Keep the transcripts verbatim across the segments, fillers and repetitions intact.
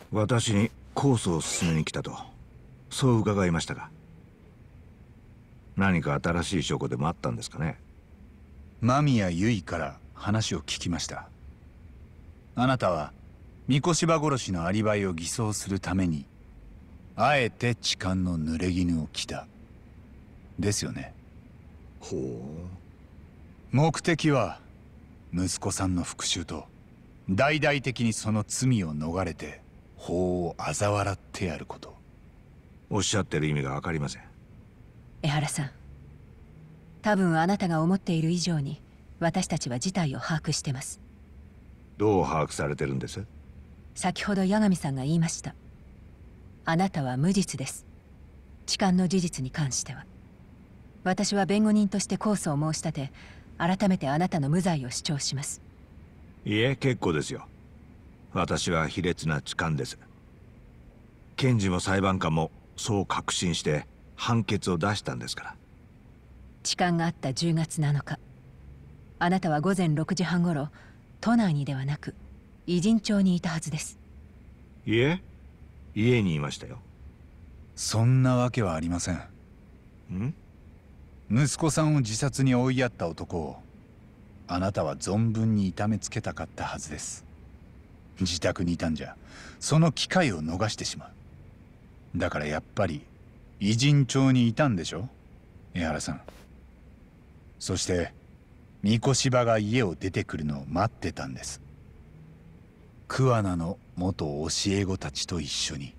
私にコースを進めに来たと、そう伺いましたが、何か新しい証拠でもあったんですかね。 間宮由衣から話を聞きました。あなたは三越柴殺しのアリバイを偽装するためにあえて痴漢の濡れ衣を着たですよね。 ほう。 目的は息子さんの復讐と大々的にその罪を逃れて法を嘲笑ってやること。 おっしゃってる意味が分かりません。 江原さん、多分あなたが思っている以上に私たちは事態を把握してます。 どう把握されてるんです？ 先ほど八神さんが言いました。あなたは無実です。痴漢の事実に関しては。私は弁護人として控訴を申し立て、改めてあなたの無罪を主張します。 いえ、結構ですよ。私は卑劣な痴漢です。検事も裁判官もそう確信して判決を出したんですから。 痴漢があったじゅうがつなのか、あなたは午前ろくじはんごろ、都内にではなく伊人町にいたはずです。 いえ、家にいましたよ。 そんなわけはありません。 ん？ 息子さんを自殺に追いやった男をあなたは存分に痛めつけたかったはずです。自宅にいたんじゃその機会を逃してしまう。だからやっぱり伊人町にいたんでしょ、江原さん。そして三越柴が家を出てくるのを待ってたんです。桑名の元教え子たちと一緒に。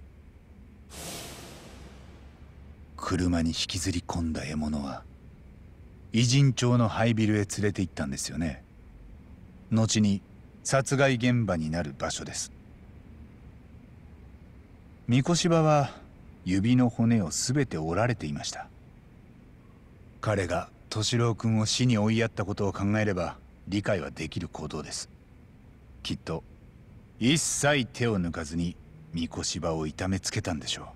車に引きずり込んだ獲物は伊人町の廃ビルへ連れて行ったんですよね。後に殺害現場になる場所です。三越柴は指の骨を全て折られていました。彼が敏郎君を死に追いやったことを考えれば理解はできる行動です。きっと一切手を抜かずに三越柴を痛めつけたんでしょう。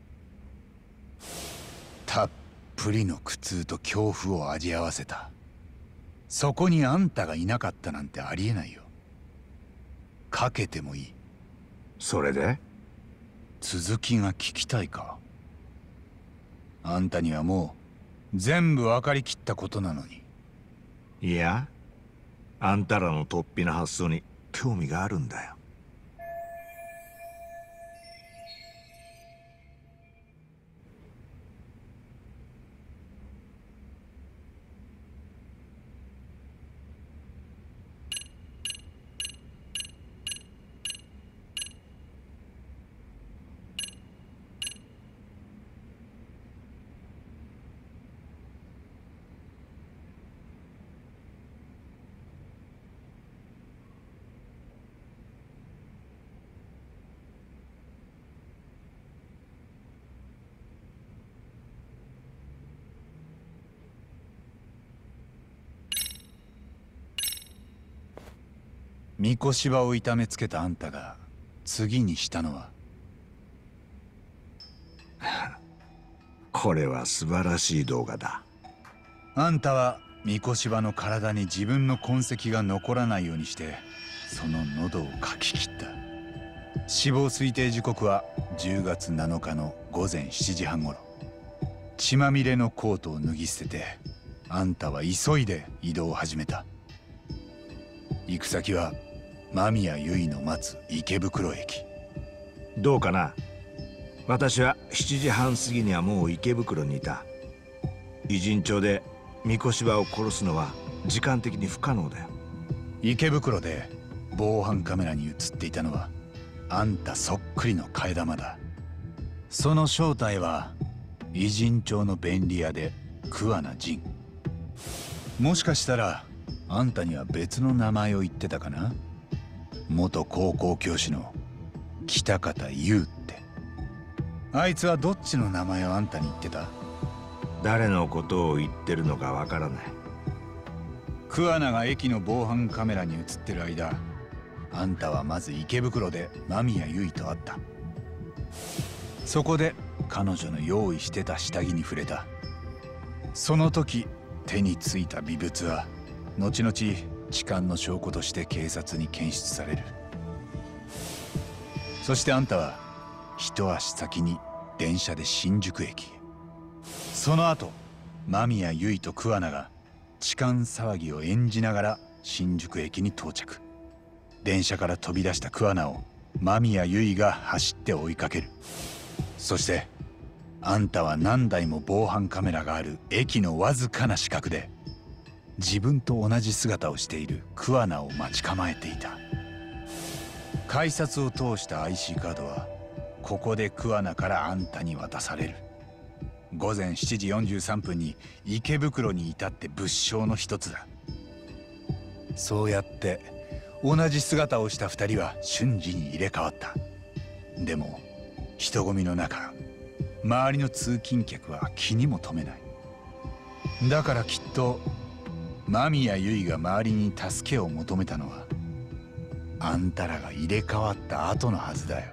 たっぷりの苦痛と恐怖を味合わせた。そこにあんたがいなかったなんてありえないよ。かけてもいい。 それで？ 続きが聞きたいか？あんたにはもう全部分かりきったことなのに。 いや、あんたらの突飛な発想に興味があるんだよ。 三越柴を痛めつけたあんたが次にしたのは？ これは素晴らしい動画だ。 あんたは三越柴の体に自分の痕跡が残らないようにしてその喉をかき切った。死亡推定時刻はじゅうがつなのかの午前しちじはんごろ。血まみれのコートを脱ぎ捨ててあんたは急いで移動を始めた。行く先は間宮由衣の待つ池袋駅。 どうかな。私はしちじはん過ぎにはもう池袋にいた。伊人町で三越柴を殺すのは時間的に不可能だよ。 池袋で防犯カメラに映っていたのはあんたそっくりの替え玉だ。その正体は伊人町の便利屋で桑名仁。もしかしたらあんたには別の名前を言ってたかな。元高校教師の北方優って。あいつはどっちの名前をあんたに言ってた？ 誰のことを言ってるのかわからない。 桑名が駅の防犯カメラに映ってる間、あんたはまず池袋で間宮由衣と会った。そこで彼女の用意してた下着に触れた。その時手についた微物は後々痴漢の証拠として警察に検出される。 そしてあんたは一足先に電車で新宿駅へ。その後間宮結衣と桑名が痴漢騒ぎを演じながら新宿駅に到着。電車から飛び出した桑名を間宮結衣が走って追いかける。そしてあんたは何台も防犯カメラがある駅のわずかな死角で自分と同じ姿をしている桑名を待ち構えていた。改札を通した アイシー カードはここで桑名からあんたに渡される。ごぜんしちじよんじゅうさんぷんに池袋に至って物証の一つだ。そうやって同じ姿をした二人は瞬時に入れ替わった。でも人混みの中周りの通勤客は気にも留めない。だからきっと間宮結衣が周りに助けを求めたのはあんたらが入れ替わった後のはずだよ。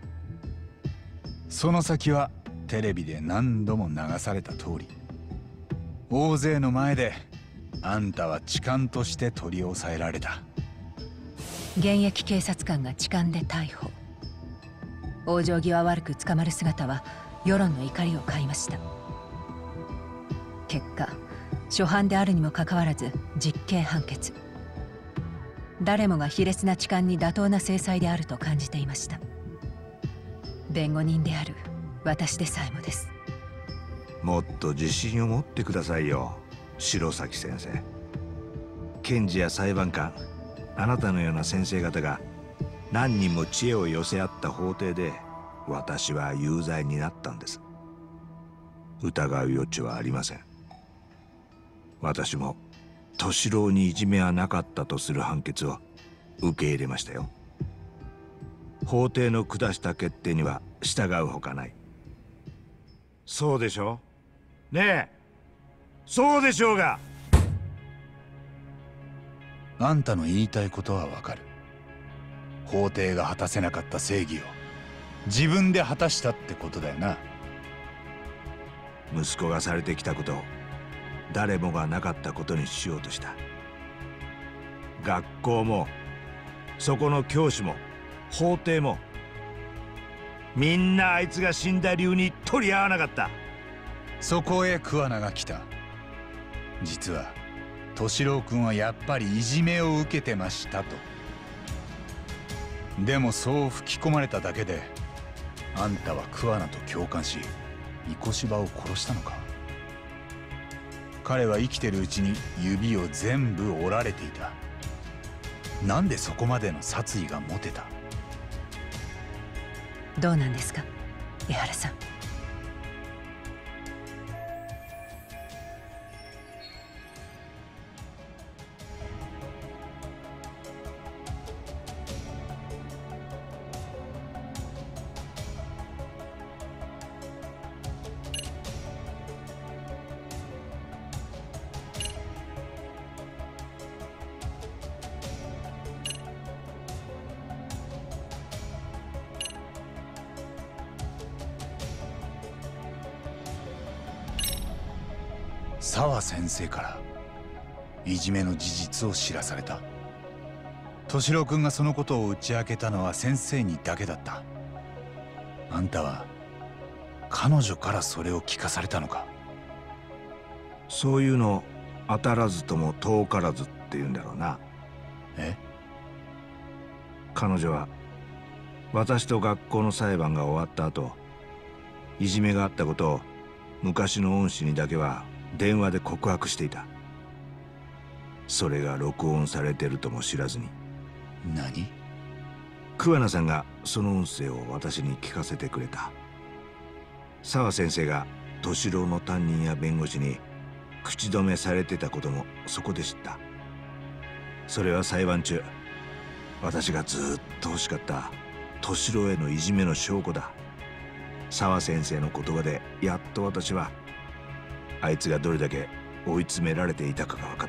その先はテレビで何度も流された通り、大勢の前であんたは痴漢として取り押さえられた。 現役警察官が痴漢で逮捕。往生際悪く捕まる姿は世論の怒りを買いました。結果初犯であるにもかかわらず実刑判決。誰もが卑劣な痴漢に妥当な制裁であると感じていました。弁護人である私でさえもです。 もっと自信を持ってくださいよ、白崎先生。検事や裁判官、あなたのような先生方が何人も知恵を寄せ合った法廷で私は有罪になったんです。疑う余地はありません。私も敏郎にいじめはなかったとする判決を受け入れましたよ。法廷の下した決定には従うほかない。そうでしょうねえ、そうでしょうが。 あんたの言いたいことはわかる。法廷が果たせなかった正義を自分で果たしたってことだよな。 息子がされてきたことを誰もがなかったことにしようとした。学校もそこの教師も法廷もみんなあいつが死んだ理由に取り合わなかった。 そこへ桑名が来た。実は敏郎君はやっぱりいじめを受けてましたと。でもそう吹き込まれただけであんたは桑名と共感し三越柴を殺したのか。彼は生きてるうちに指を全部折られていた。なんでそこまでの殺意が持てた？ どうなんですか、江原さん。 澤先生からいじめの事実を知らされた。敏郎君がそのことを打ち明けたのは先生にだけだった。あんたは彼女からそれを聞かされたのか。 そういうの当たらずとも遠からずって言うんだろうな。 え？ 彼女は私と学校の裁判が終わった後、いじめがあったことを昔の恩師にだけは電話で告白していた。それが録音されてるとも知らずに。 何？ 桑名さんがその音声を私に聞かせてくれた。澤先生が敏郎の担任や弁護士に口止めされてたこともそこで知った。それは裁判中私がずっと欲しかった敏郎へのいじめの証拠だ。澤先生の言葉でやっと私はあいつがどれだけ追い詰められていたかが分かった。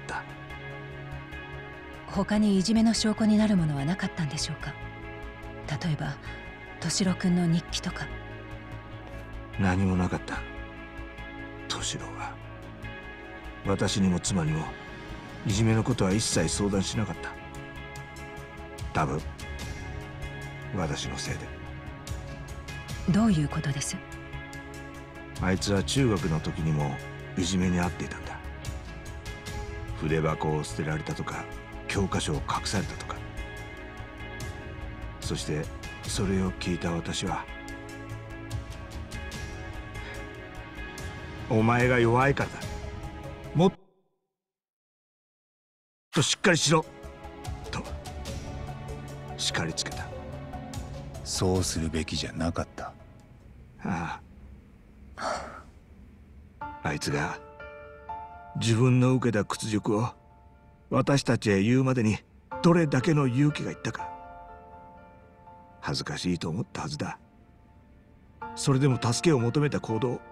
他にいじめの証拠になるものはなかったんでしょうか。例えば敏郎君の日記とか。 何もなかった。敏郎は私にも妻にもいじめのことは一切相談しなかった。多分私のせいで。 どういうことです？ あいつは中学の時にもいじめに遭っていたんだ。筆箱を捨てられたとか、教科書を隠されたとか。そしてそれを聞いた私は、お前が弱いからだ、もっとしっかりしろと叱りつけた。 そうするべきじゃなかった。 ああ、あいつが自分の受けた屈辱を私たちへ言うまでにどれだけの勇気がいったか。恥ずかしいと思ったはずだ。それでも助けを求めた行動、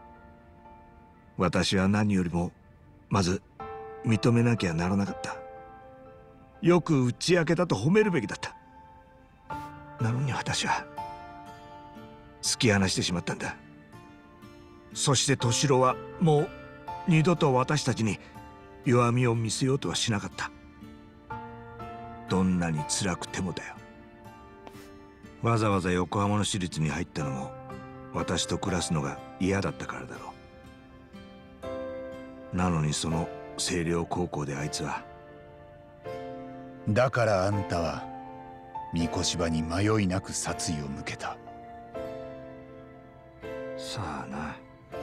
私は何よりもまず認めなきゃならなかった。よく打ち明けたと褒めるべきだった。なのに私は突き放してしまったんだ。そして敏郎はもう二度と私たちに弱みを見せようとはしなかった。どんなに辛くてもだよ。わざわざ横浜の私立に入ったのも私と暮らすのが嫌だったからだろう。なのにその星稜高校であいつは。 だからあんたは三越場に迷いなく殺意を向けた。 さあな。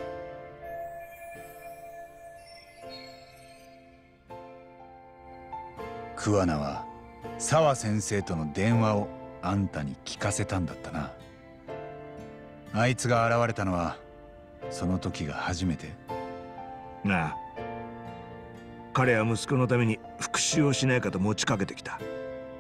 桑名は沢先生との電話をあんたに聞かせたんだったな。あいつが現れたのはその時が初めて。 なあ、彼は息子のために復讐をしないかと持ちかけてきた。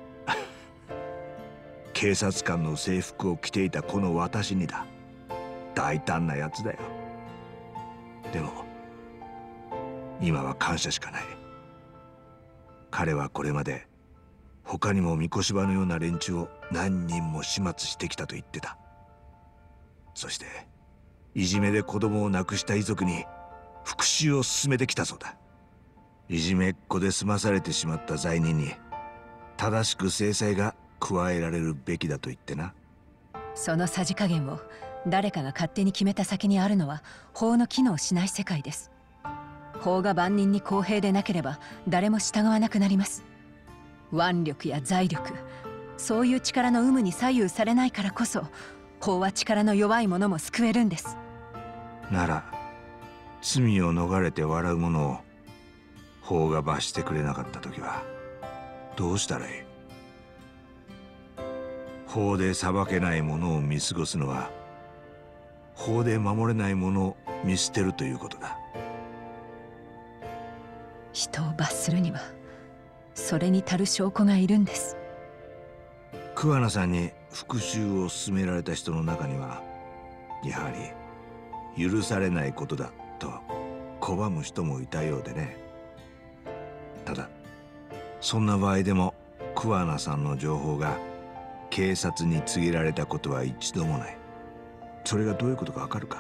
警察官の制服を着ていたこの私にだ。大胆なやつだよ。でも今は感謝しかない。彼はこれまで他にも三越場のような連中を何人も始末してきたと言ってた。そしていじめで子供を亡くした遺族に復讐を進めてきたそうだ。いじめっ子で済まされてしまった罪人に正しく制裁が加えられるべきだと言ってな。 そのさじ加減を誰かが勝手に決めた先にあるのは法の機能しない世界です。法が万人に公平でなければ誰も従わなくなります。腕力や財力、そういう力の有無に左右されないからこそ、法は力の弱い者も救えるんです。 なら罪を逃れて笑う者を法が罰してくれなかった時はどうしたらいい？法で裁けない者を見過ごすのは法で守れない者を見捨てるということだ。 人を罰するにはそれに足る証拠がいるんです。 桑名さんに復讐を勧められた人の中にはやはり許されないことだと拒む人もいたようでね。ただそんな場合でも桑名さんの情報が警察に告げられたことは一度もない。それがどういうことかわかるか？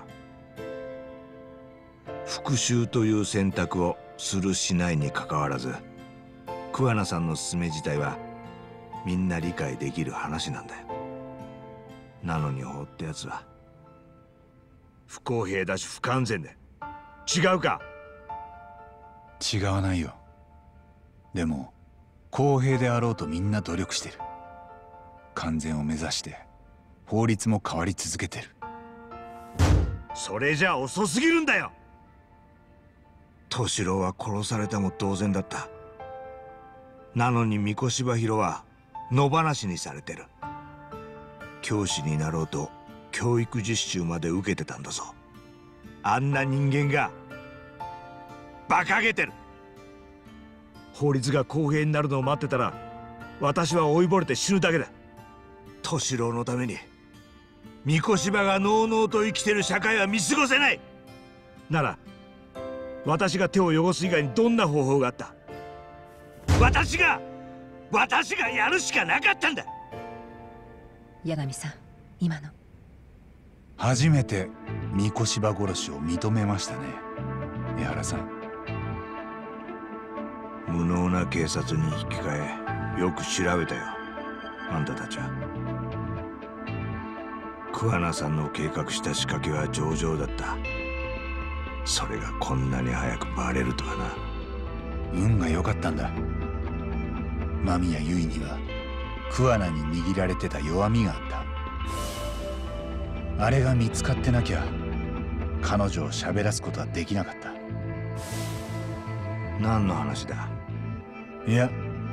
復讐という選択をするしないにかかわらず、桑名さんの勧め自体はみんな理解できる話なんだよ。なのに法ってやつは不公平だし不完全で、違うか？ 違わないよ。でも公平であろうとみんな努力してる。完全を目指して法律も変わり続けてる。 それじゃ遅すぎるんだよ。敏郎は殺されたも同然だった。なのに三越場広は野放しにされてる。教師になろうと教育実習まで受けてたんだぞ。あんな人間が馬鹿げてる。法律が公平になるのを待ってたら私は老いぼれて死ぬだけだ。敏郎のために三越場がのうのうと生きてる社会は見過ごせない。なら私が手を汚す以外にどんな方法があった？私が私がやるしかなかったんだ。 八神さん、今の初めて三越場殺しを認めましたね、江原さん。 無能な警察に引き換えよく調べたよ、あんたたちは。 桑名さんの計画した仕掛けは上々だった。それがこんなに早くバレるとはな。 運が良かったんだ。間宮結衣には桑名に握られてた弱みがあった。あれが見つかってなきゃ彼女を喋らすことはできなかった。 何の話だ？ いや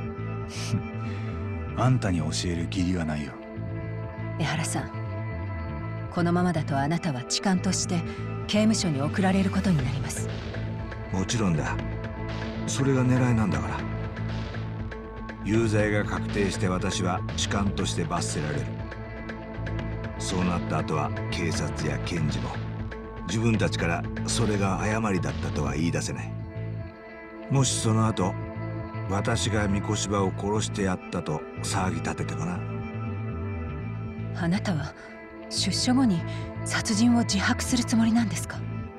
あんたに教える義理はないよ。 江原さん、このままだとあなたは痴漢として刑務所に送られることになります。 もちろんだ。それが狙いなんだから。有罪が確定して私は痴漢として罰せられる。そうなった後は警察や検事も自分たちからそれが誤りだったとは言い出せない。もしその後私が三越場を殺してやったと騒ぎ立ててもな。 あなたは出所後に殺人を自白するつもりなんですか？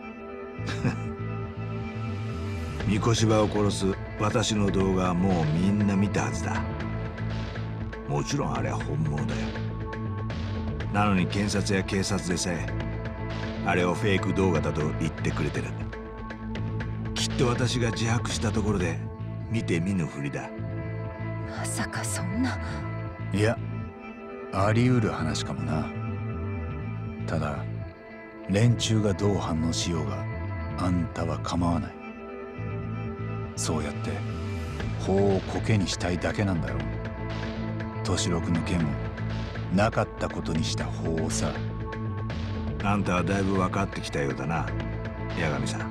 三越場を殺す私の動画はもうみんな見たはずだ。もちろんあれは本物だよ。なのに検察や警察でさえあれをフェイク動画だと言ってくれてる。きっと私が自白したところで見て見ぬふりだ。 まさかそんな。 いや、あり得る話かもな。ただ連中がどう反応しようがあんたは構わない。そうやって法をコケにしたいだけなんだろ。敏郎君の件をなかったことにした法をさ。 あんたはだいぶ分かってきたようだな、八神さん。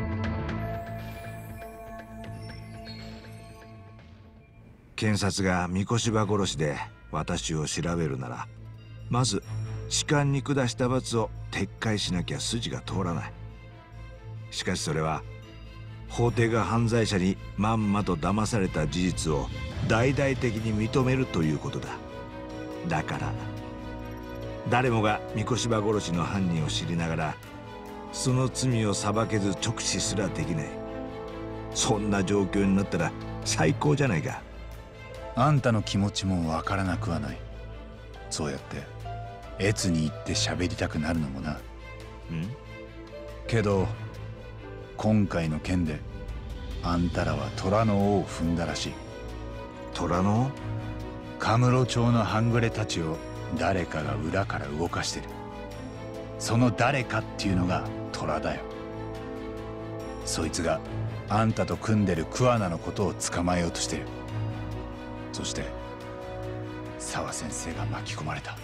検察が三越場殺しで私を調べるなら、まず痴漢に下した罰を撤回しなきゃ筋が通らない。しかしそれは法廷が犯罪者にまんまと騙された事実を大々的に認めるということだ。だから誰もが三越場殺しの犯人を知りながらその罪を裁けず直視すらできない。そんな状況になったら最高じゃないか。 あんたの気持ちもわからなくはない。そうやって越に行って喋りたくなるのもな。 うんけど今回の件であんたらは虎の尾を踏んだらしい。 虎の？ カムロ町の半グレたちを誰かが裏から動かしてる。その誰かっていうのが虎だよ。そいつがあんたと組んでる桑名のことを捕まえようとしてる。そして沢先生が巻き込まれた。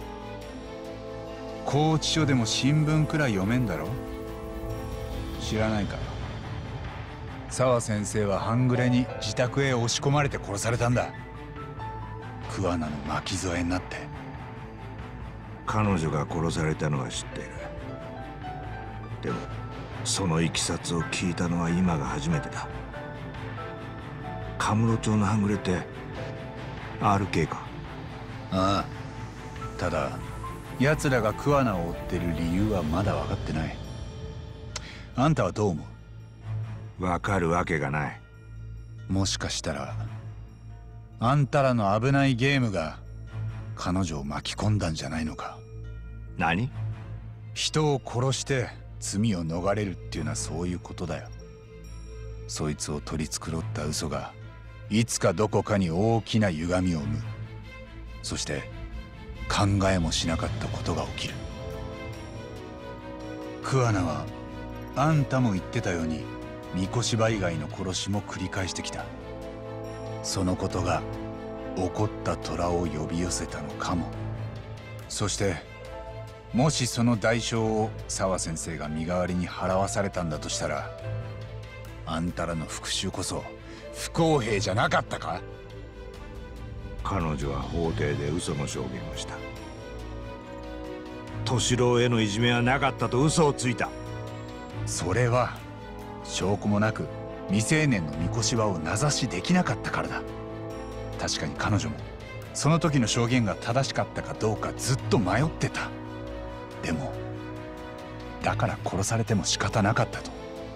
拘置所でも新聞くらい読めんだろ。知らないか。沢先生は半グレに自宅へ押し込まれて殺されたんだ。桑名の巻き添えになって。 彼女が殺されたのは知っている。でもそのいきさつを聞いたのは今が初めてだ。カムロ町の半グレって アールケー か？ ああ。ただ奴らが桑名を追ってる理由はまだ分かってない。あんたはどう思う？ 分かるわけがない。 もしかしたらあんたらの危ないゲームが彼女を巻き込んだんじゃないのか。 何？ 人を殺して罪を逃れるっていうのはそういうことだよ。そいつを取り繕った嘘がいつかどこかに大きな歪みを生む。そして考えもしなかったことが起きる。桑名はあんたも言ってたように三越場以外の殺しも繰り返してきた。そのことが怒った虎を呼び寄せたのかも。そしてもしその代償を沢先生が身代わりに払わされたんだとしたら、あんたらの復讐こそ不公平じゃなかったか？ 彼女は法廷で嘘の証言をした。敏郎へのいじめはなかったと嘘をついた。 それは証拠もなく未成年の三越場を名指しできなかったからだ。確かに彼女もその時の証言が正しかったかどうかずっと迷ってた。でもだから殺されても仕方なかったと。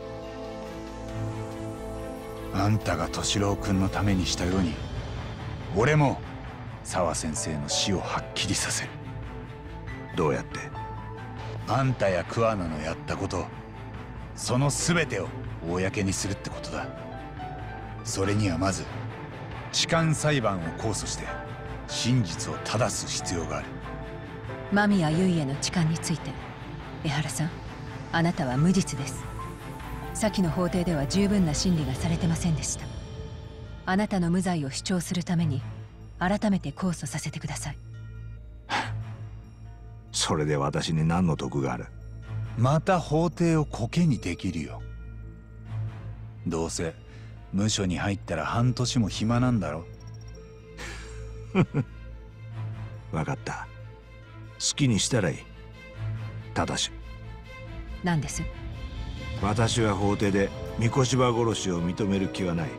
あんたが敏郎君のためにしたように俺も沢先生の死をはっきりさせる。 どうやって？ あんたや桑名のやったこと、その全てを公にするってことだ。それにはまず痴漢裁判を控訴して真実を正す必要がある。 間宮結衣への痴漢について、江原さん、あなたは無実です。先の法廷では十分な審理がされてませんでした。あなたの無罪を主張するために改めて控訴させてください。 それで私に何の得がある？ また法廷をコケにできるよ。どうせ無所に入ったら半年も暇なんだろ。 分かった。好きにしたらいい。ただし何です？ 私は法廷で三越場殺しを認める気はない。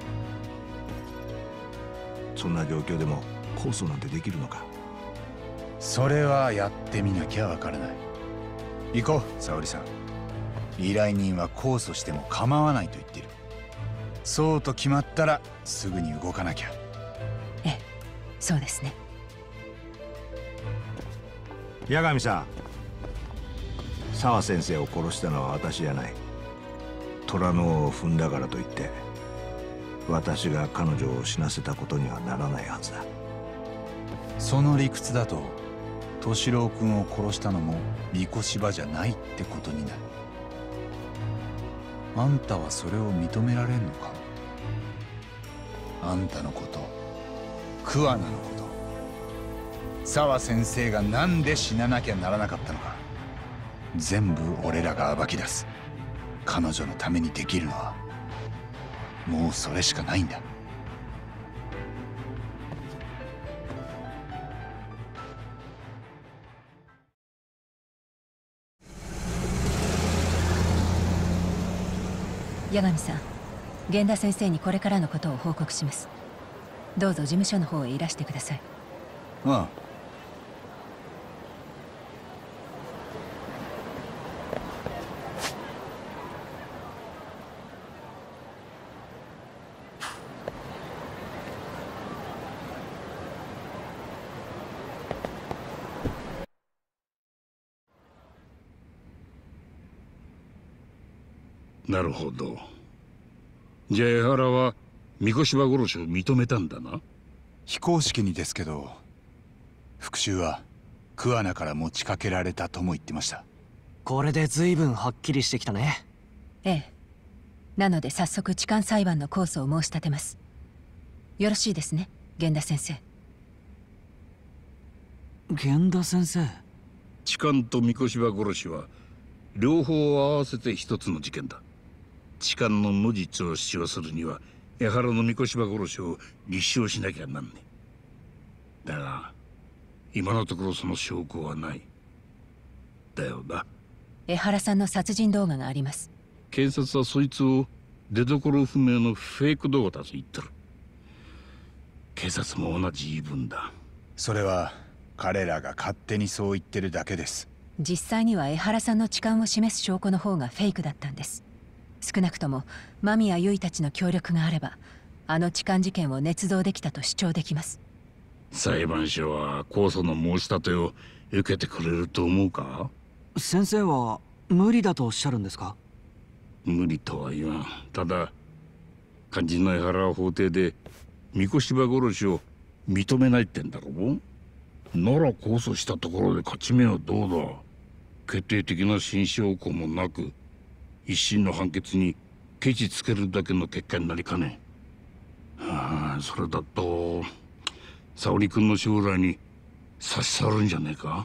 そんな状況でも控訴なんてできるのか？ それはやってみなきゃわからない。行こう、沙織さん。依頼人は控訴しても構わないと言っている。そうと決まったらすぐに動かなきゃ。 ええ、そうですね。 八神さん、沢先生を殺したのは私じゃない。虎の尾を踏んだからといって私が彼女を死なせたことにはならないはずだ。 その理屈だと敏郎君を殺したのも三越場じゃないってことになる。あんたはそれを認められんのか？あんたのこと、桑名のこと、沢先生がなんで死ななきゃならなかったのか、全部俺らが暴き出す。彼女のためにできるのはもうそれしかないんだ。 八神さん、源田先生にこれからのことを報告します。どうぞ事務所の方へいらしてください。 ああ。 なるほど。じゃあ江原は三越場殺しを認めたんだな。 非公式にですけど、復讐は桑名から持ちかけられたとも言ってました。 これで随分はっきりしてきたね。 ええ。なので早速痴漢裁判の控訴を申し立てます。よろしいですね、源田先生。 源田先生。 痴漢と三越場殺しは両方合わせて一つの事件だ。痴漢の無実を主張するには江原の三越場殺しを立証しなきゃなんねえ。だが今のところその証拠はない。だよな。 江原さんの殺人動画があります。 警察はそいつを出所不明のフェイク動画だと言ってる。警察も同じ言い分だ。 それは彼らが勝手にそう言ってるだけです。 実際には江原さんの痴漢を示す証拠の方がフェイクだったんです。少なくとも間宮結衣たちの協力があればあの痴漢事件を捏造できたと主張できます。 裁判所は控訴の申し立てを受けてくれると思うか？ 先生は無理だとおっしゃるんですか？ 無理とは言わん。ただ肝心の江原は法廷で三越場殺しを認めないってんだろう。なら控訴したところで勝ち目はどうだ。決定的な新証拠もなく一審の判決にケチつけるだけの結果になりかねん。はあ、それだと沙織君の将来に差し障るんじゃねえか。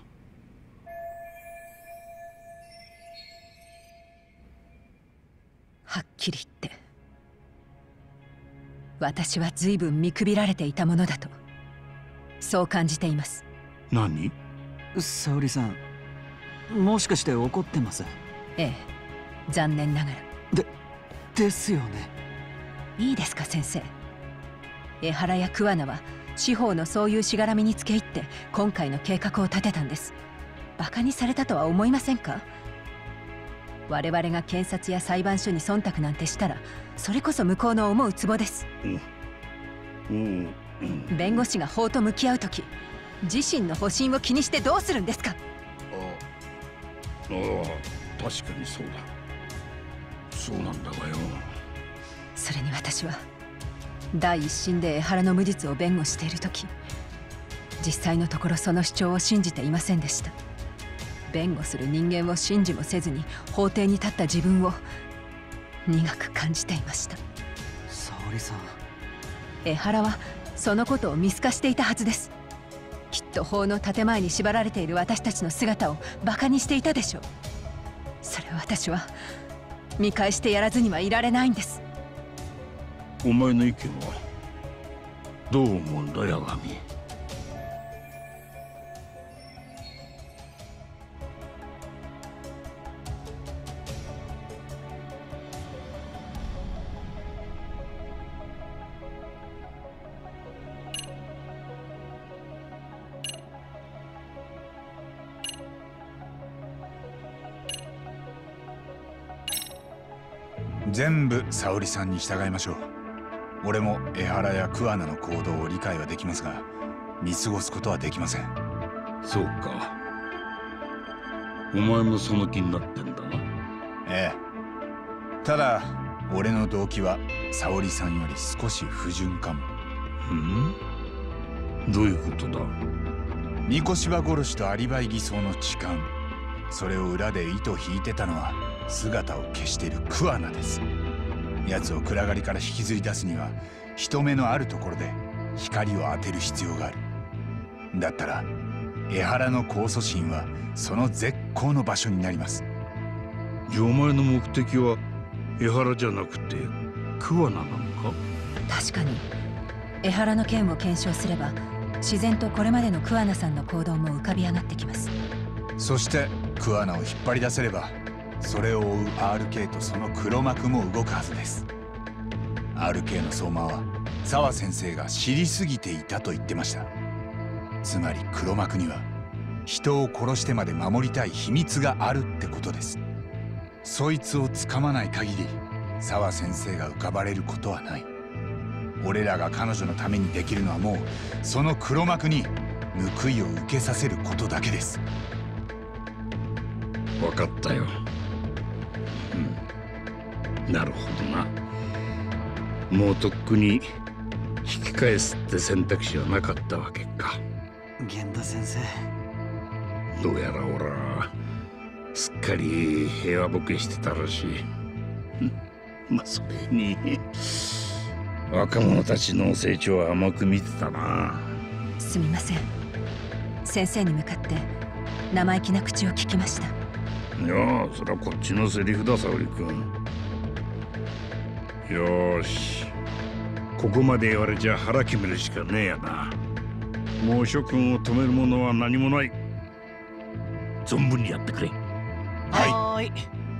はっきり言って私は随分見くびられていたものだとそう感じています。 何？ 沙織さん、もしかして怒ってます？ ええ、残念ながら。 で、ですよね。 いいですか先生。江原や桑名は司法のそういうしがらみにつけ入って今回の計画を立てたんです。バカにされたとは思いませんか？我々が検察や裁判所に忖度なんてしたらそれこそ向こうの思うツボです。 うん、うん、 弁護士が法と向き合う時自身の保身を気にしてどうするんですか？ ああ、確かにそうだ。そうなんだがよ。 それに私は第一審で江原の無実を弁護している時、実際のところその主張を信じていませんでした。弁護する人間を信じもせずに法廷に立った自分を苦く感じていました。 沙織さん、 江原はそのことを見透かしていたはずです。きっと法の建前に縛られている私たちの姿をバカにしていたでしょう。それを私は見返してやらずにはいられないんです。 お前の意見はどう思うんだ、八神。 全部沙織さんに従いましょう。俺も江原や桑名の行動を理解はできますが、見過ごすことはできません。 そうか。お前もその気になってんだな。 ええ。ただ俺の動機は沙織さんより少し不純かも。 うん？どういうことだ？ 三越柴殺しとアリバイ偽装の痴漢、それを裏で糸引いてたのは姿を消している桑名です。奴を暗がりから引きずり出すには人目のあるところで光を当てる必要がある。だったら江原の控訴審はその絶好の場所になります。 じゃあお前の目的は江原じゃなくて桑名なのか？ 確かに江原の件を検証すれば自然とこれまでの桑名さんの行動も浮かび上がってきます。 そして桑名を引っ張り出せればそれを追う アールケー とその黒幕も動くはずです。 アールケー の相馬は沢先生が知りすぎていたと言ってました。つまり黒幕には人を殺してまで守りたい秘密があるってことです。そいつをつかまない限り沢先生が浮かばれることはない。俺らが彼女のためにできるのはもうその黒幕に報いを受けさせることだけです。 分かったよ。うん、なるほどな。もうとっくに引き返すって選択肢はなかったわけか。 源田先生、 どうやら俺はすっかり平和ボケしてたらしい。まあそれに若者たちの成長は甘く見てたな。 すみません。先生に向かって生意気な口を聞きました。 いやあ、それはこっちのセリフだ、沙織君。よーし、ここまで言われちゃ腹決めるしかねえやな。もう諸君を止めるものは何もない。存分にやってくれ。 はーい。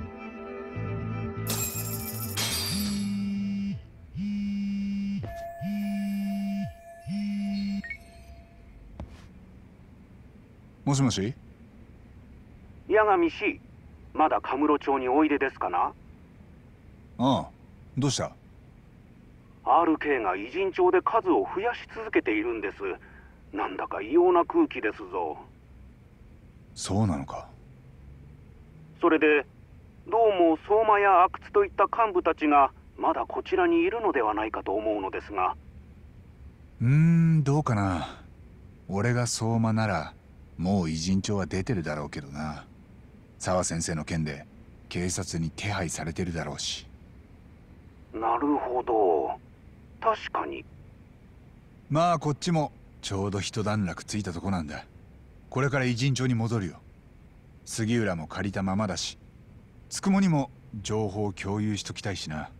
もしもし。 八神氏、まだ神室町においでですかな？ ああ、どうした？ アールケー が偉人町で数を増やし続けているんです。なんだか異様な空気ですぞ。 そうなのか。 それでどうも相馬や阿久津といった幹部たちがまだこちらにいるのではないかと思うのですが。 うーん、どうかな。俺が相馬ならもう偉人帳は出てるだろうけどな。沢先生の件で警察に手配されてるだろうし。 なるほど、確かに。 まあこっちもちょうど一段落ついたとこなんだ。これから偉人帳に戻るよ。杉浦も借りたままだし、つくもにも情報を共有しときたいしな。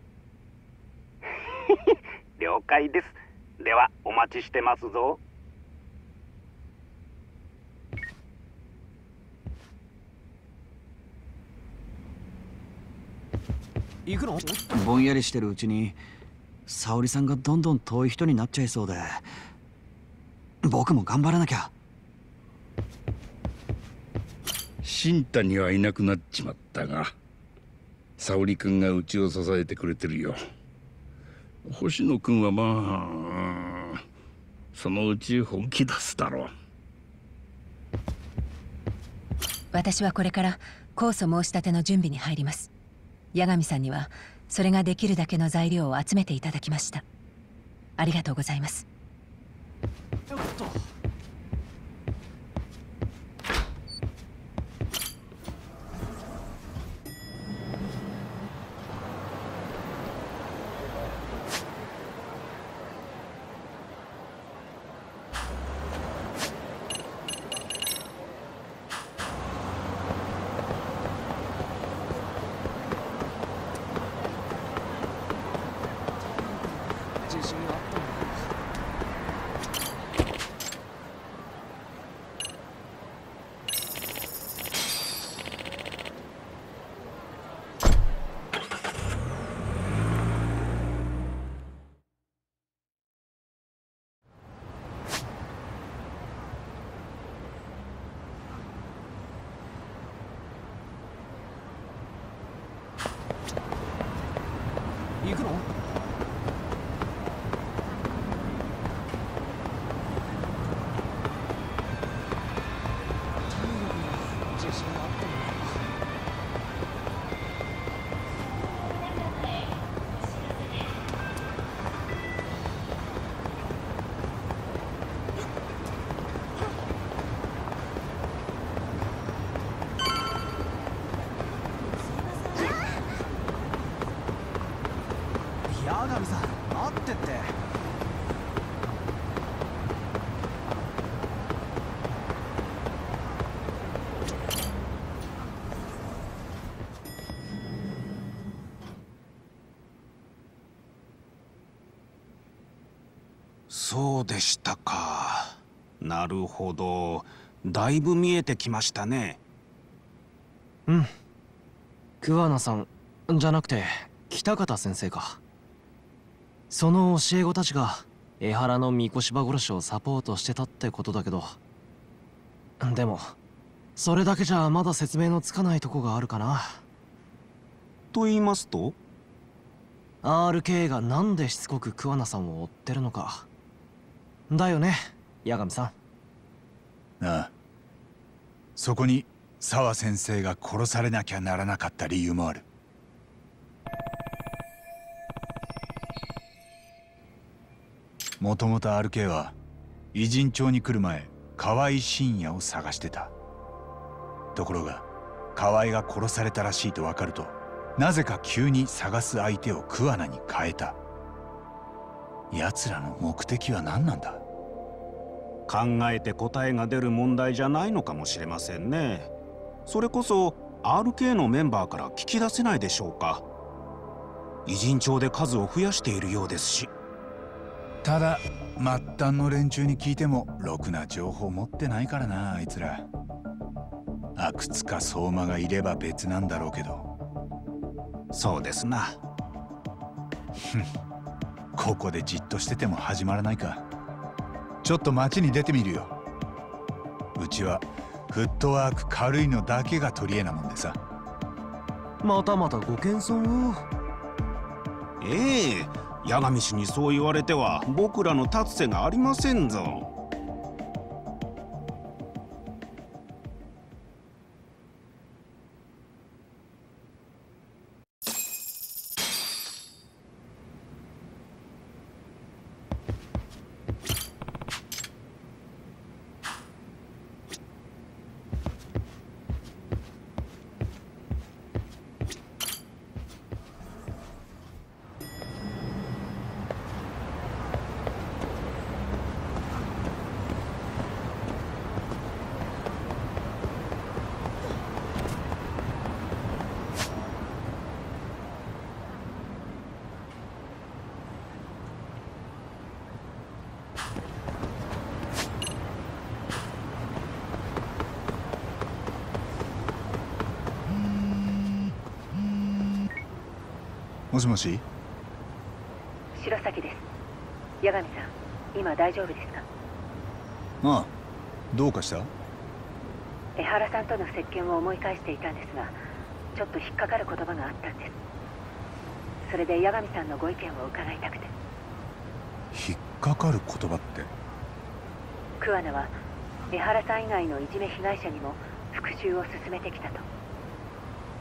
了解です。ではお待ちしてますぞ。 行くの？ぼんやりしてるうちに沙織さんがどんどん遠い人になっちゃいそうで、僕も頑張らなきゃ。 新谷はいなくなっちまったが、沙織君がうちを支えてくれてるよ。星野君はまあそのうち本気出すだろう。 私はこれから控訴申し立ての準備に入ります。八神さんにはそれができるだけの材料を集めていただきました。ありがとうございます。 よっと。行くの？八神さん、待ってって。 そうでしたか。なるほど。だいぶ見えてきましたね。 うん。桑名さんじゃなくて北方先生か。その教え子たちが江原の三越柴殺しをサポートしてたってことだけど、でもそれだけじゃまだ説明のつかないとこがあるかな。 と言いますと？ アールケー がなんでしつこく桑名さんを追ってるのかだよね、八神さん。 ああ、そこに沢先生が殺されなきゃならなかった理由もある。もともと アールケー は偉人町に来る前、河合信也を探してた。ところが河合が殺されたらしいと分かると、なぜか急に探す相手を桑名に変えた。奴らの目的は何なんだ？ 考えて答えが出る問題じゃないのかもしれませんね。それこそ アールケー のメンバーから聞き出せないでしょうか。偉人帳で数を増やしているようですし。 ただ末端の連中に聞いてもろくな情報持ってないからな、あいつら。阿久津か相馬がいれば別なんだろうけど。 そうですな。 ここでじっとしてても始まらないか。ちょっと街に出てみるよ。うちはフットワーク軽いのだけが取り柄なもんでさ。 またまたご謙遜を。 ええ、八神氏にそう言われては僕らの立つ瀬がありませんぞ。 もしもし。 白崎です。八神さん、今大丈夫ですか？ ああ、どうかした？ 江原さんとの接見を思い返していたんですが、ちょっと引っかかる言葉があったんです。それで八神さんのご意見を伺いたくて。 引っかかる言葉って？ 桑名は江原さん以外のいじめ被害者にも復讐を進めてきたと。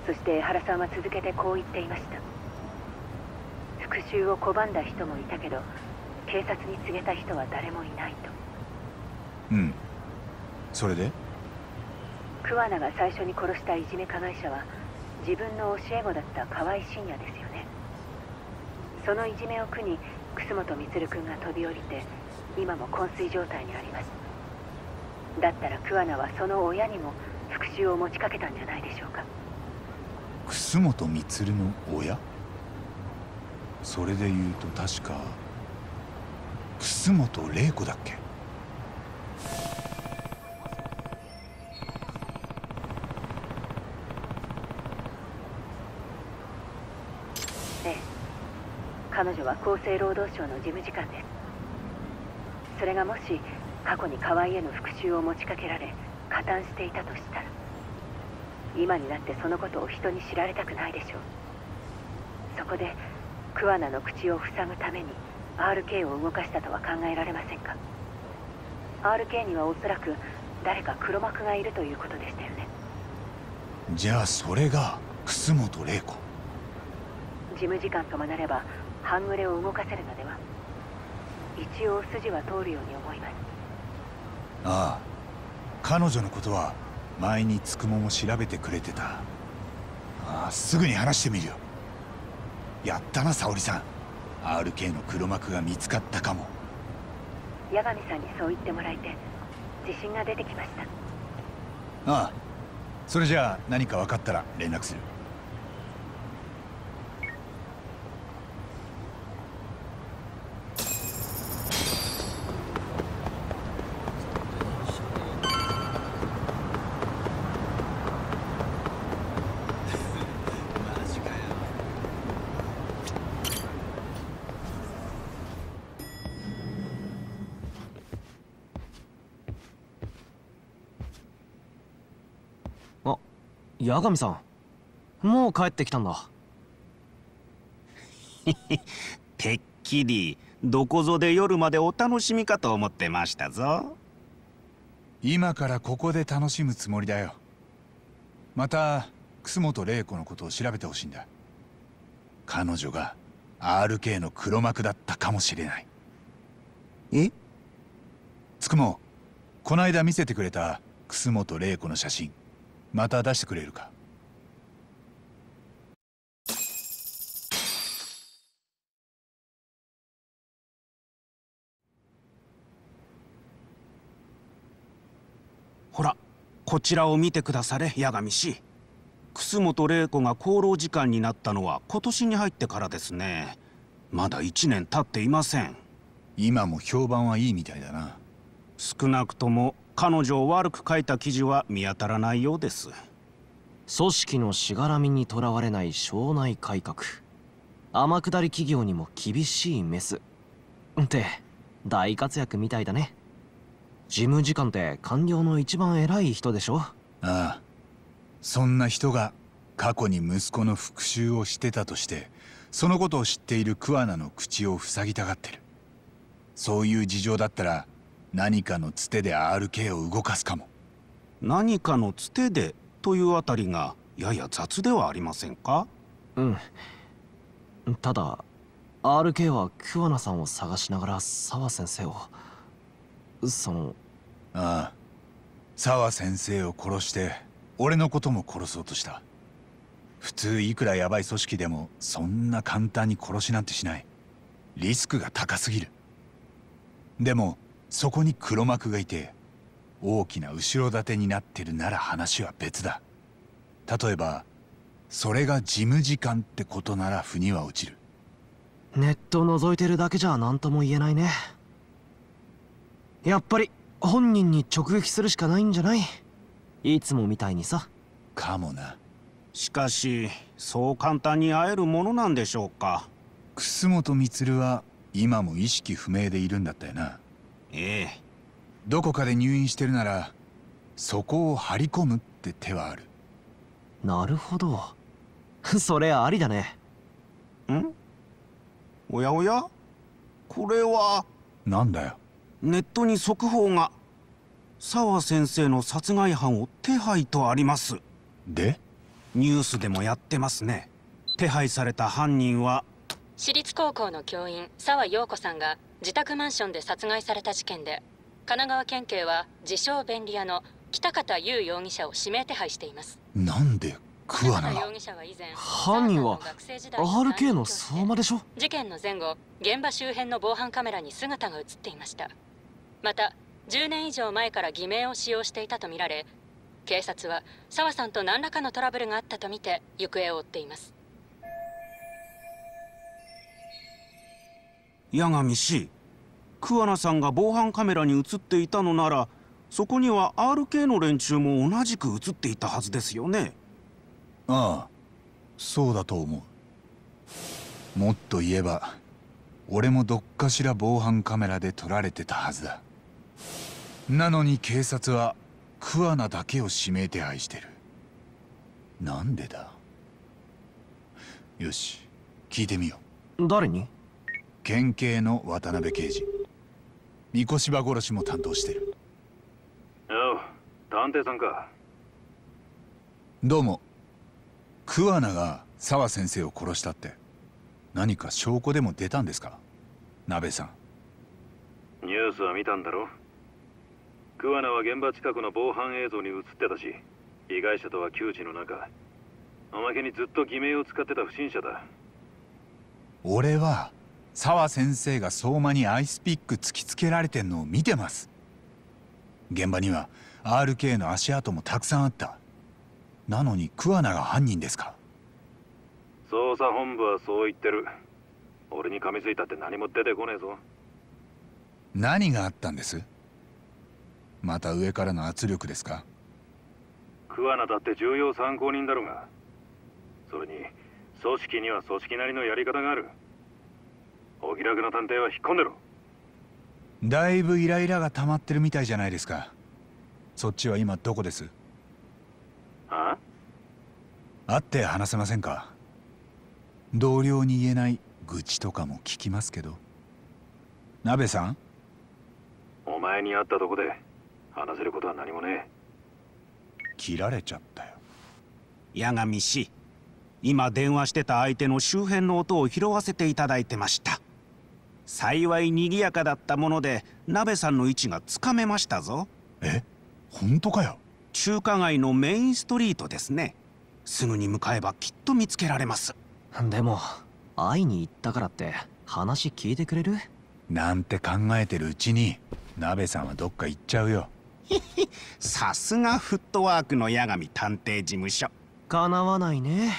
そして江原さんは続けてこう言っていました。復讐を拒んだ人もいたけど、警察に告げた人は誰もいないと。 うん。それで桑名が最初に殺したいじめ加害者は自分の教え子だった河合信也ですよね。そのいじめを苦に楠本充君が飛び降りて今も昏睡状態にあります。だったら桑名はその親にも復讐を持ちかけたんじゃないでしょうか。 楠本充の親？それで言うと確か楠本玲子だっけ？ ええ、彼女は厚生労働省の事務次官です。それがもし過去に河合への復讐を持ちかけられ加担していたとしたら、今になってそのことを人に知られたくないでしょう。そこで桑名の口を塞ぐために アールケー を動かしたとは考えられませんか？ アールケー にはおそらく誰か黒幕がいるということでしたよね。 じゃあそれが楠本玲子。 事務次官ともなれば半グレを動かせるのでは。一応筋は通るように思います。 ああ、彼女のことは前につくもも調べてくれてた。ああ、すぐに話してみるよ。やったな沙織さん。 アールケー の黒幕が見つかったかも。 八神さんにそう言ってもらえて自信が出てきました。 ああ、それじゃあ何か分かったら連絡する。 八神さん、もう帰ってきたんだ。 てっきりどこぞで夜までお楽しみかと思ってましたぞ。 今からここで楽しむつもりだよ。また楠本玲子のことを調べてほしいんだ。彼女が アールケー の黒幕だったかもしれない。 え？ つくも、こないだ見せてくれた楠本玲子の写真また出してくれるか？ ほら、こちらを見てくだされ、八神氏。楠本玲子が厚労次官になったのは今年に入ってからですね。まだいちねん経っていません。 今も評判はいいみたいだな。 少なくとも彼女を悪く書いた記事は見当たらないようです。 組織のしがらみにとらわれない省内改革、天下り企業にも厳しいメスって大活躍みたいだね。事務次官って官僚の一番偉い人でしょ？ ああ、そんな人が過去に息子の復讐をしてたとして、そのことを知っている桑名の口を塞ぎたがってる。そういう事情だったら何かのつてで アールケー を動かすかも。 何かのつてでというあたりがやや雑ではありませんか？ うん。ただ アールケー は桑名さんを探しながら澤先生を、そのああ、澤先生を殺して俺のことも殺そうとした。普通いくらヤバい組織でもそんな簡単に殺しなんてしない。リスクが高すぎる。でもそこに黒幕がいて大きな後ろ盾になってるなら話は別だ。例えばそれが事務次官ってことなら腑には落ちる。 ネットを覗いてるだけじゃ何とも言えないね。やっぱり本人に直撃するしかないんじゃない？いつもみたいにさ。 かもな。 しかしそう簡単に会えるものなんでしょうか？ 楠本充は今も意識不明でいるんだったよな。 ええ。 どこかで入院してるならそこを張り込むって手はある。 なるほど。それありだね。 ん？おやおや？これはなんだよ。 ネットに速報が。澤先生の殺害犯を手配とあります。 で？ ニュースでもやってますね。手配された犯人は私立高校の教員沢陽子さんが自宅マンションで殺害された事件で、神奈川県警は自称便利屋の北方優容疑者を指名手配しています。 なんで桑名が？ 犯人は アールケー の相馬でしょ。 事件の前後、現場周辺の防犯カメラに姿が映っていました。またじゅうねん以上前から偽名を使用していたとみられ、警察は沢さんと何らかのトラブルがあったとみて行方を追っています。 八神氏、桑名さんが防犯カメラに映っていたのなら、そこには アールケー の連中も同じく映っていたはずですよね。 ああ、そうだと思う。もっと言えば俺もどっかしら防犯カメラで撮られてたはずだ。なのに警察は桑名だけを指名手配してる。なんでだ？よし、聞いてみよう。誰に？ 県警の渡辺刑事。三越場殺しも担当してる。 おう、探偵さんか。 どうも。桑名が沢先生を殺したって何か証拠でも出たんですか、鍋さん？ ニュースは見たんだろ。桑名は現場近くの防犯映像に映ってたし、被害者とは旧知の中。おまけにずっと偽名を使ってた不審者だ。 俺は沢先生が相馬にアイスピック突きつけられてんのを見てます。現場には アールケー の足跡もたくさんあった。なのに桑名が犯人ですか？ 捜査本部はそう言ってる。俺に噛みついたって何も出てこねえぞ。 何があったんです？また上からの圧力ですか？ 桑名だって重要参考人だろうが。それに組織には組織なりのやり方がある。お気楽な探偵は引っ込んでろ。 だいぶイライラが溜まってるみたいじゃないですか。そっちは今どこです？ あ？ 会って話せませんか？同僚に言えない愚痴とかも聞きますけど。鍋さん？ お前に会ったとこで話せることは何もねえ。 切られちゃったよ。 八神氏、今電話してた相手の周辺の音を拾わせていただいてました。幸い賑やかだったもので鍋さんの位置がつかめましたぞ。 え、本当かよ？ 中華街のメインストリートですね。すぐに向かえばきっと見つけられます。 でも会いに行ったからって話聞いてくれる？ なんて考えてるうちに鍋さんはどっか行っちゃうよ。 さすがフットワークの八神探偵事務所。 かなわないね。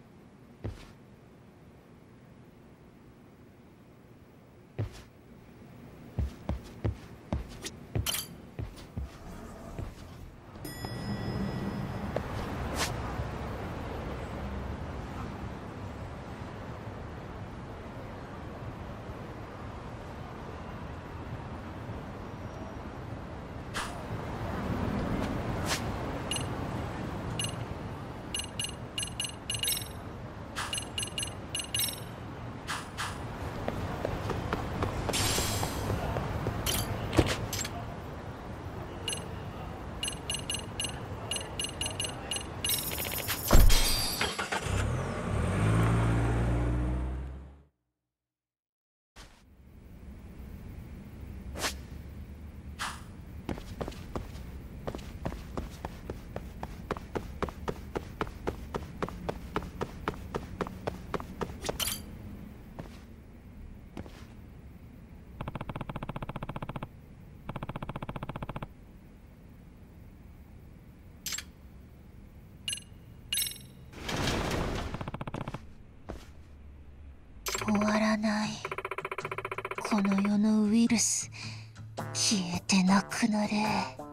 終わらない。この世のウイルス、消えてなくなれ。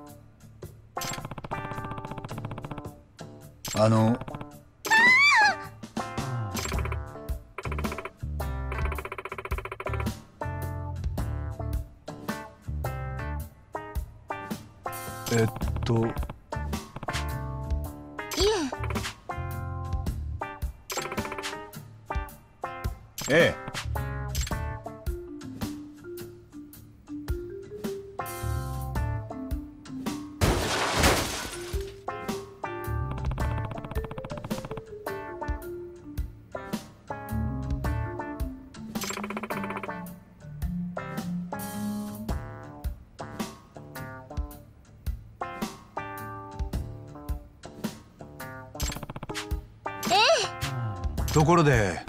あのえっといえええ。 ところで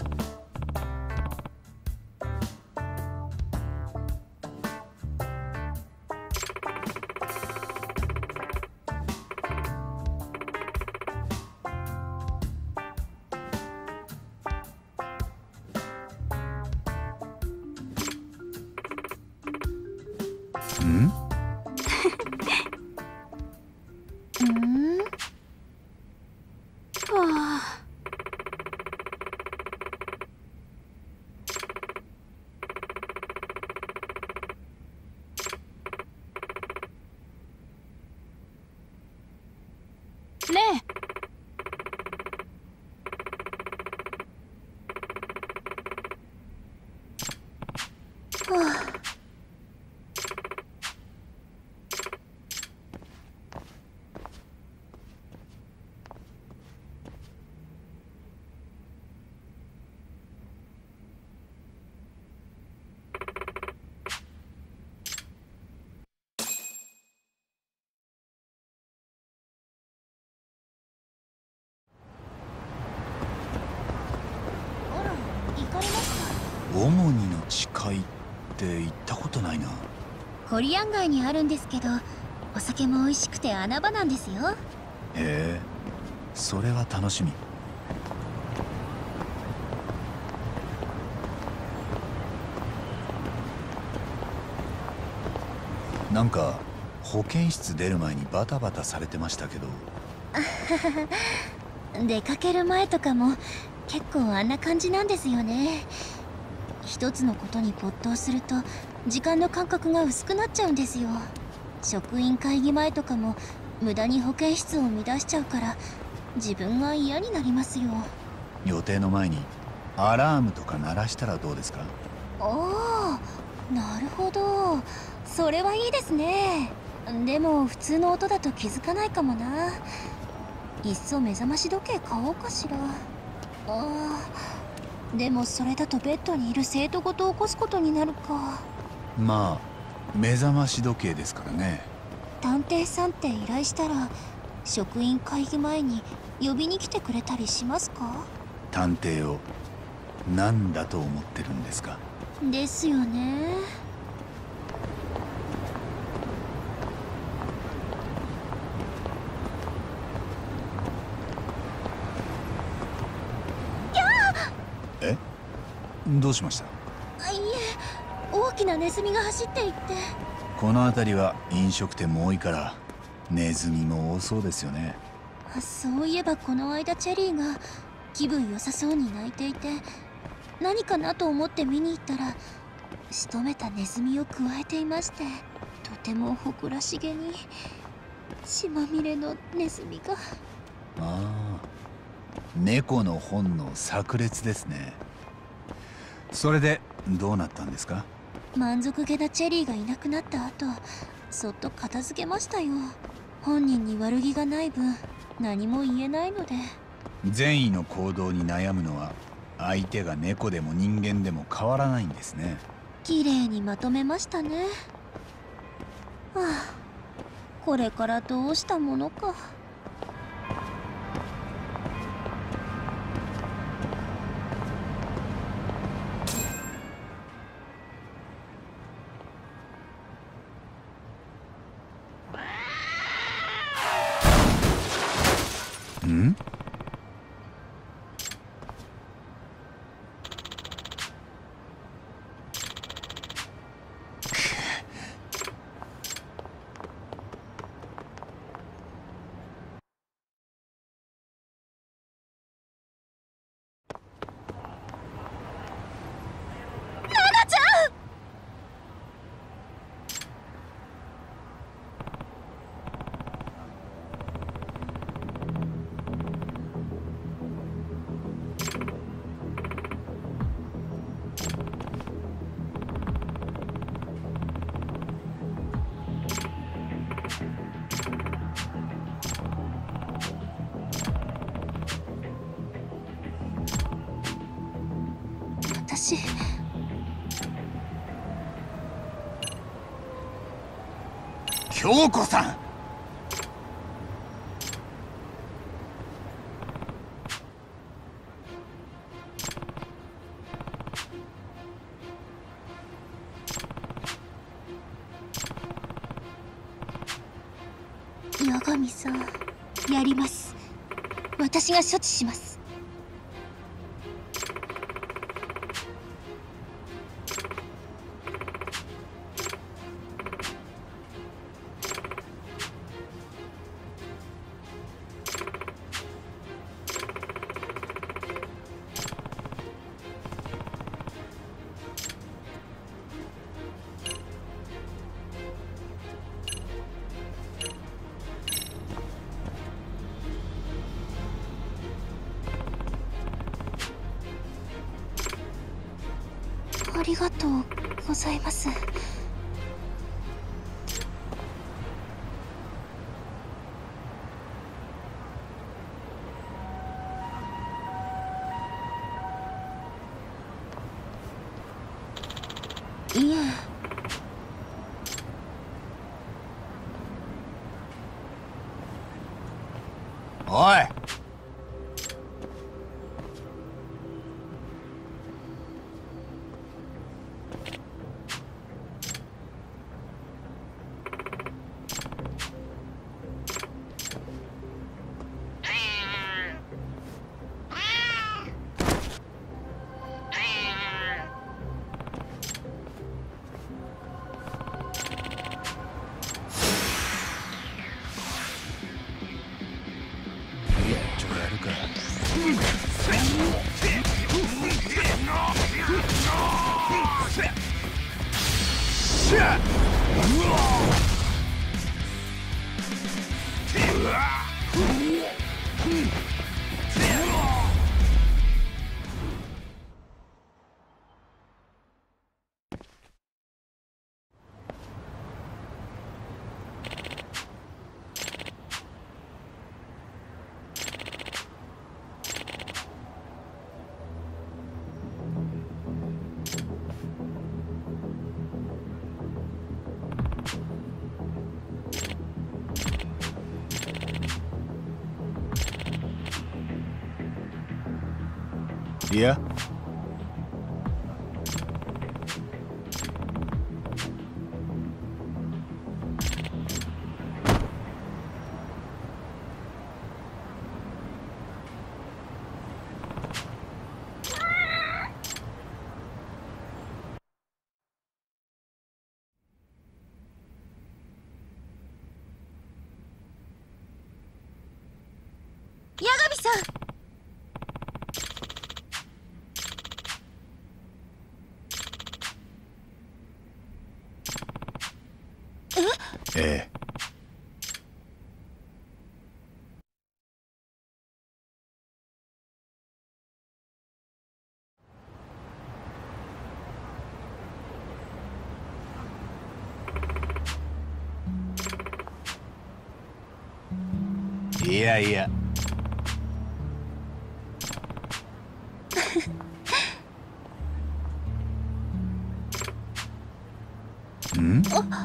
オモニの誓いって行ったことないな。 コリアン街にあるんですけど、お酒も美味しくて穴場なんですよ。 へえ、それは楽しみ。なんか保健室出る前にバタバタされてましたけど。 出かける前とかも結構あんな感じなんですよね。一つのことに没頭すると時間の感覚が薄くなっちゃうんですよ。職員会議前とかも無駄に保健室を乱しちゃうから自分が嫌になりますよ。 予定の前にアラームとか鳴らしたらどうですか？ ああ、なるほど、それはいいですね。でも普通の音だと気づかないかもな。いっそ目覚まし時計買おうかしら。ああ、でもそれだとベッドにいる生徒ごと起こすことになるか。 まあ目覚まし時計ですからね。 探偵さんって依頼したら職員会議前に呼びに来てくれたりしますか？ 探偵を何だと思ってるんですか？ ですよね。 え？どうしました？ あ、いえ、大きなネズミが走っていって。 この辺りは飲食店も多いからネズミも多そうですよね。 そういえばこの間チェリーが気分良さそうに泣いていて、何かなと思って見に行ったら仕留めたネズミをくわえていまして、とても誇らしげに血まみれのネズミが。 ああ、猫の本能炸裂ですね。それでどうなったんですか？ 満足げなチェリーがいなくなった後、そっと片付けましたよ。本人に悪気がない分何も言えないので。 善意の行動に悩むのは相手が猫でも人間でも変わらないんですね。 綺麗にまとめましたね。はあ、これからどうしたものか。 ん？ 私、 京子さん、 神さん、やります。私が処置します。ありがとうございます。いえ。 おい。いや、 八神さん。 ええ。いやいや。ん？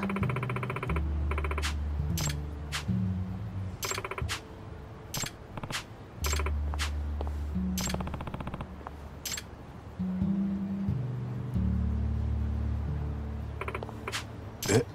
え？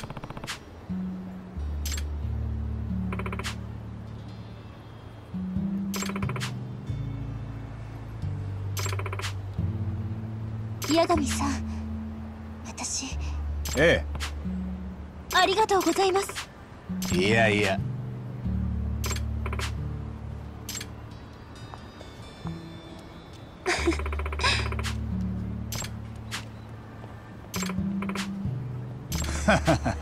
八神さん、私。 ええ。ありがとうございます。 いやいや。ハハハ。